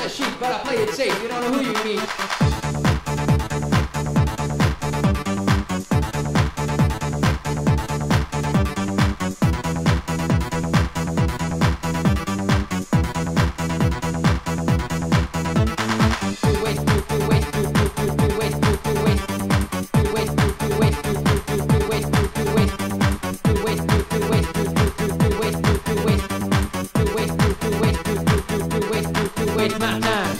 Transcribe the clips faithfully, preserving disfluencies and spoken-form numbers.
the sheet, but I play it safe. You don't know who you meet. Waste my time.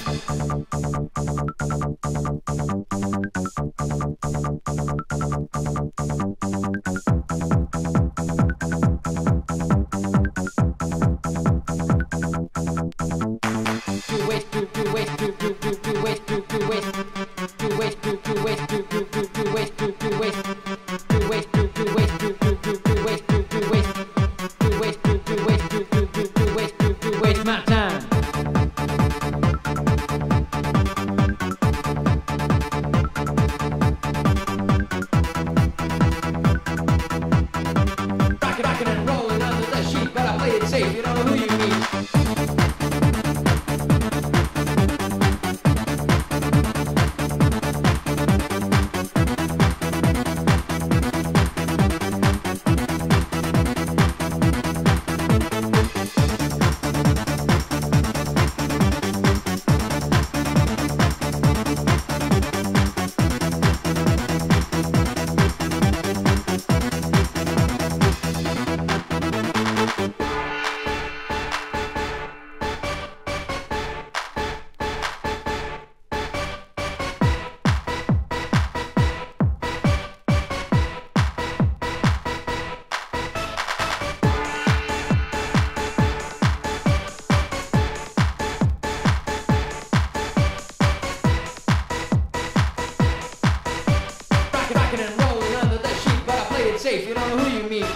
To waste, to to waste, to to to to waste, to to waste, to waste, to to waste, to to to to waste, to to waste, to waste, to to waste, to to to to waste, to to waste, to waste, to to waste, to to to to waste, to to waste my time. Rockin' and rollin' under the sheet, but I play it safe. You don't know who you meet. Rockin' and rollin' under the sheet, but I play it safe. You don't know who you meet.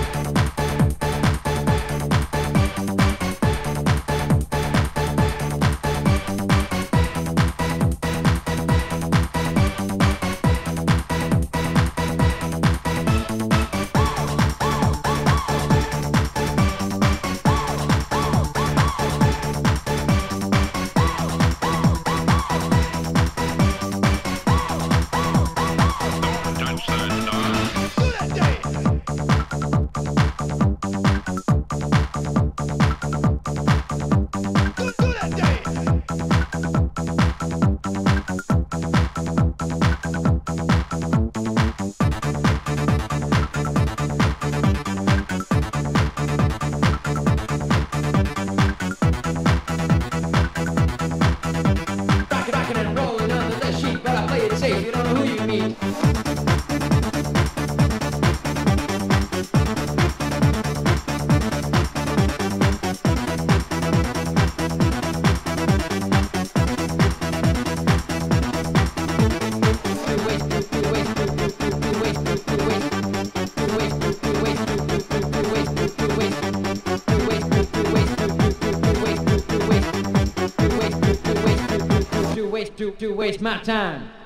Rockin' and rollin' under the sheet, but I play it safe. You don't know who you meet. To, to waste my time.